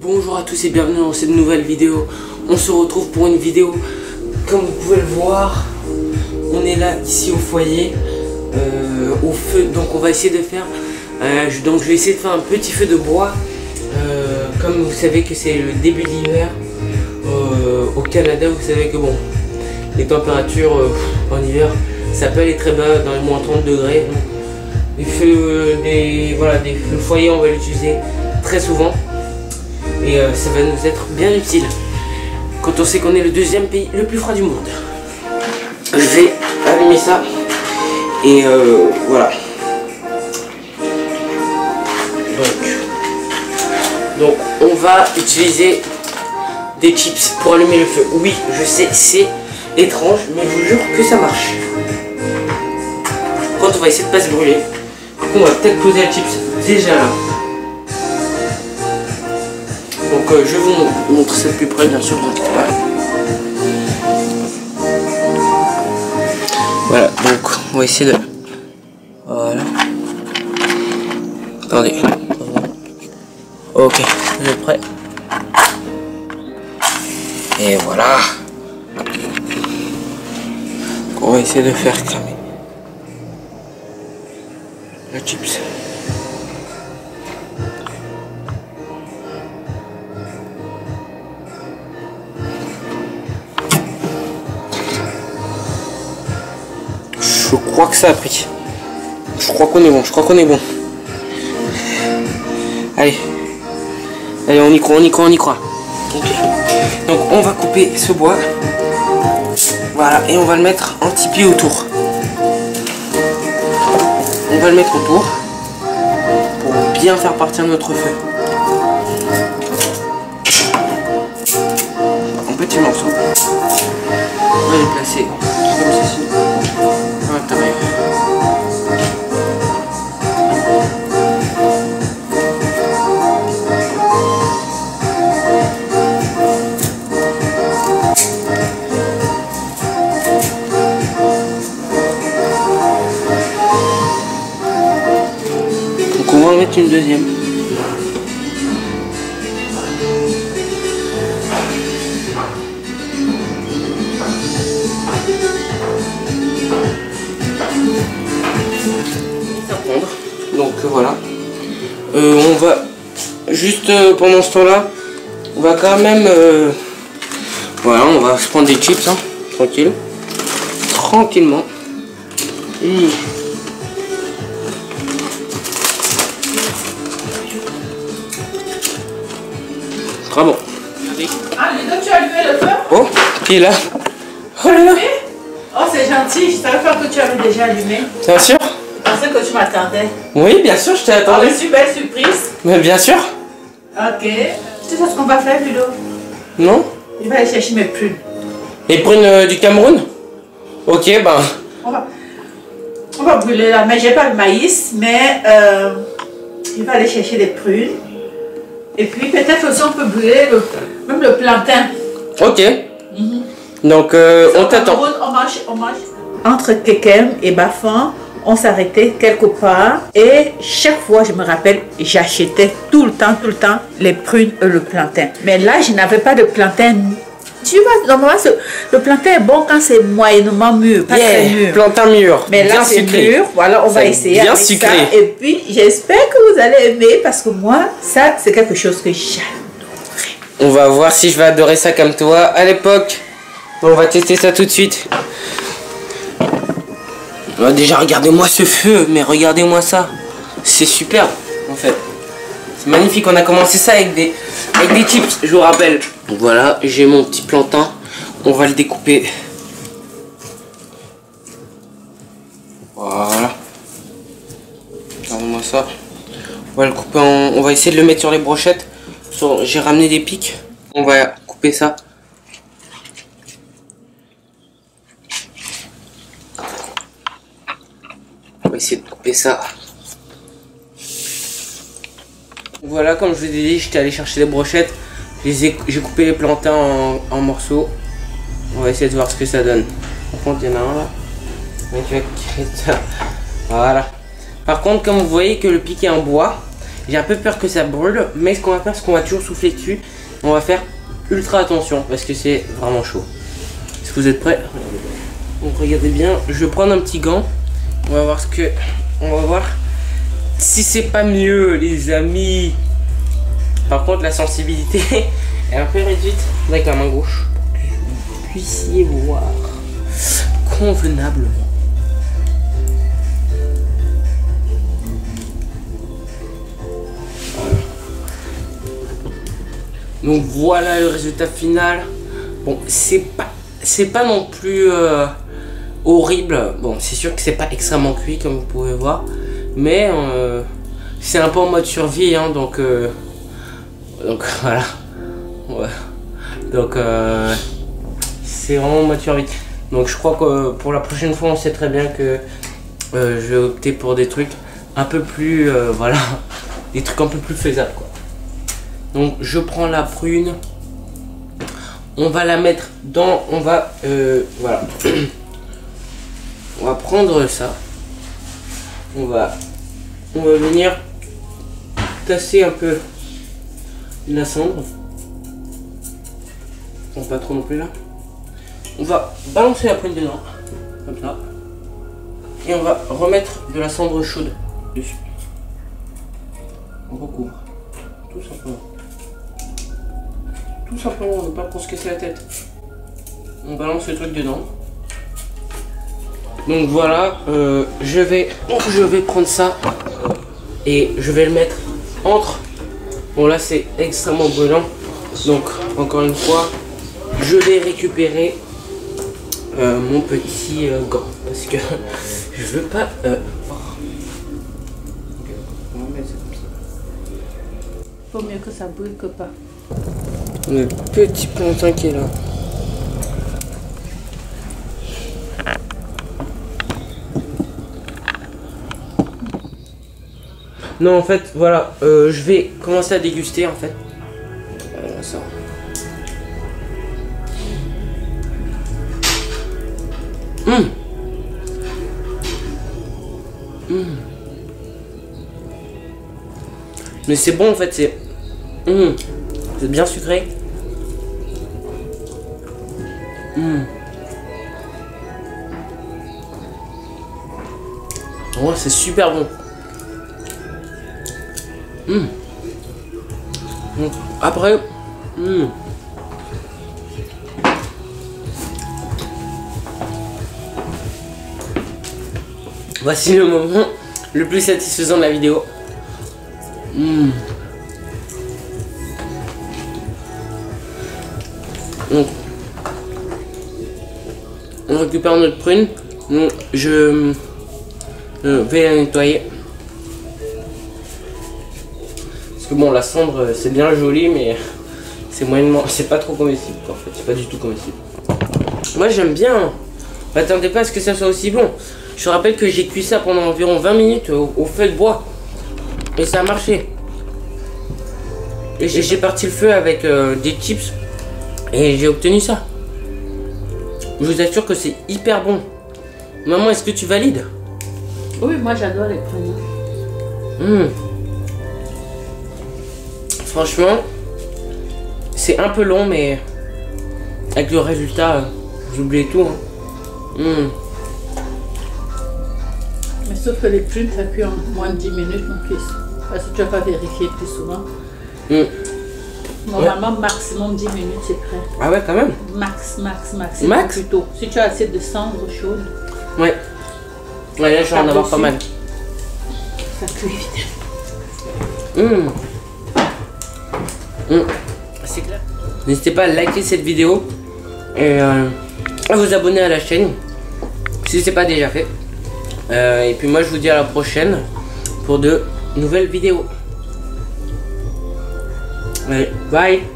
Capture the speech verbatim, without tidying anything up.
Bonjour à tous et bienvenue dans cette nouvelle vidéo. On se retrouve pour une vidéo. Comme vous pouvez le voir, on est là ici au foyer, euh, au feu. Donc on va essayer de faire euh, donc je vais essayer de faire un petit feu de bois. euh, Comme vous savez que c'est le début de l'hiver euh, au Canada. Vous savez que bon, les températures euh, en hiver ça peut aller très bas, dans les moins trente degrés. Donc, les feux, des, voilà, des, le foyer on va l'utiliser très souvent. Et euh, ça va nous être bien utile quand on sait qu'on est le deuxième pays le plus froid du monde. Je vais allumer ça et euh, voilà. Donc, donc on va utiliser des chips pour allumer le feu. Oui, je sais, c'est étrange, mais je vous jure que ça marche. Quand on va essayer de pas se brûler, on va peut-être poser la chips déjà là. Donc euh, je vais vous montrer ça de plus près, bien sûr, vous inquiétez pas. Voilà, donc on va essayer de... Voilà. Attendez. Ok, vous êtes prêts? Et voilà. Donc, on va essayer de faire cramer la chips. Je crois que ça a pris. Je crois qu'on est bon. Je crois qu'on est bon. Allez. Allez, on y croit, on y croit, on y croit. Okay. Donc on va couper ce bois. Voilà. Et on va le mettre en tipi autour. On va le mettre autour. Pour bien faire partir notre feu. En petits morceaux. On va les placer comme ceci. À l'intérieur. Donc on va en mettre une deuxième. Donc voilà, euh, on va juste euh, pendant ce temps là on va quand même euh, voilà, on va se prendre des chips hein, tranquille tranquillement mmh. Très bon. Ah, Ludo, tu as allumé le feu? Oh, qui est là? Oh là là. Oh, c'est gentil, je savais pas que tu avais déjà allumé. Bien sûr. Je pensais que tu m'attendais. Oui, bien sûr, je t'ai attendu. Oh, super surprise. Mais bien sûr. Ok. Tu sais ce qu'on va faire, Ludo? Non? Je vais aller chercher mes prunes. Les prunes euh, du Cameroun? Ok, ben... On va, on va brûler là, mais j'ai pas le maïs, mais euh, je vais aller chercher des prunes. Et puis peut-être aussi on peut brûler le, même le plantain. Ok. Mm-hmm. Donc euh, on t'attend. On mange, on mange. Entre Kekem et Bafan, on s'arrêtait quelque part et chaque fois, je me rappelle, j'achetais tout le temps, tout le temps les prunes et le plantain. Mais là, je n'avais pas de plantain. Tu vois, normalement, le plantain est bon quand c'est moyennement mûr, pas yeah, très mûr. Plantain mûr. Mais là, c'est mûr. Voilà, on va essayer bien avec sucré. Ça. Et puis, j'espère que vous allez aimer parce que moi, ça, c'est quelque chose que j'adorerais. On va voir si je vais adorer ça comme toi à l'époque. On va tester ça tout de suite. Oh, déjà, regardez-moi ce feu, mais regardez-moi ça. C'est super, en fait. C'est magnifique. On a commencé ça avec des, avec des chips, je vous rappelle. Donc voilà, j'ai mon petit plantain. On va le découper. Voilà. Regardez-moi ça. On va le couper en... On va essayer de le mettre sur les brochettes. J'ai ramené des pics. On va couper ça. On va essayer de couper ça. Voilà, comme je vous ai dit, j'étais allé chercher des brochettes. J'ai coupé les plantains en, en morceaux. On va essayer de voir ce que ça donne. Par contre, il y en a un là. Voilà. Par contre, comme vous voyez que le pic est en bois, J'ai un peu peur que ça brûle, mais ce qu'on va faire, c'est qu'on va toujours souffler dessus. On va faire ultra attention parce que c'est vraiment chaud. Est-ce que vous êtes prêts? Donc regardez bien, je vais prendre un petit gant. On va voir ce que... On va voir si c'est pas mieux, les amis. Par contre, la sensibilité est un peu réduite avec la main gauche. Pour que vous puissiez voir convenablement. Voilà. Donc voilà le résultat final. Bon, c'est pas, c'est pas non plus euh, horrible. Bon, c'est sûr que c'est pas extrêmement cuit comme vous pouvez voir, mais euh, c'est un peu en mode survie, hein, donc euh, donc voilà. Ouais. Donc euh, c'est vraiment en mode survie. Donc je crois que pour la prochaine fois, on sait très bien que euh, je vais opter pour des trucs un peu plus, euh, voilà, des trucs un peu plus faisables, quoi. Donc je prends la prune, on va la mettre dans, on va, euh, voilà, on va prendre ça, on va, on va venir tasser un peu la cendre, bon, pas trop non plus là, on va balancer la prune dedans, comme ça, et on va remettre de la cendre chaude dessus, on recouvre, tout simplement. Tout simplement, on ne veut pas pour se casser la tête. On balance le truc dedans. Donc voilà, euh, je vais, je vais prendre ça et je vais le mettre entre. Bon là c'est extrêmement brûlant. Donc encore une fois, je vais récupérer euh, mon petit euh, gant parce que je veux pas. Euh, on va mettre ça comme ça. Vaut mieux que ça brûle que pas. Le petit plantain qui est là. Non, en fait, voilà, euh, je vais commencer à déguster, en fait. Voilà, ça. Mmh. Mmh. Mais c'est bon, en fait, c'est... Mmh. C'est bien sucré. Mmh. Ouais, c'est super bon. Mmh. Donc, après, mmh. Voici le moment le plus satisfaisant de la vidéo. Mmh. Donc, on récupère notre prune. Donc, je, je vais la nettoyer. Parce que bon, la cendre c'est bien joli, mais c'est moyennement, c'est pas trop comestible en fait, c'est pas du tout comestible. Moi j'aime bien. M'attendez pas à ce que ça soit aussi bon. Je rappelle que j'ai cuit ça pendant environ vingt minutes au, au feu de bois et ça a marché. Et j'ai parti le feu avec euh, des chips. Et j'ai obtenu ça. Je vous assure que c'est hyper bon. Maman, est-ce que tu valides? Oui, moi j'adore les prunes. Mmh. Franchement, c'est un peu long, mais avec le résultat, euh, j'ai oublié tout. Hein. Mmh. Mais sauf que les prunes, ça cuit en moins de dix minutes, mon fils. Parce que tu vas pas vérifier plus souvent. Mmh. Normalement, ouais. Maximum dix minutes, c'est prêt. Ah ouais, quand même. Max, max, max. Max plutôt. Si tu as assez de cendre chaude. Ouais. Ouais, là, je vais en avoir pas mal. Ça cuit vite. Mmh. Mmh. C'est clair. N'hésitez pas à liker cette vidéo et euh, à vous abonner à la chaîne si ce n'est pas déjà fait. Euh, et puis moi, je vous dis à la prochaine pour de nouvelles vidéos. Allez, bye.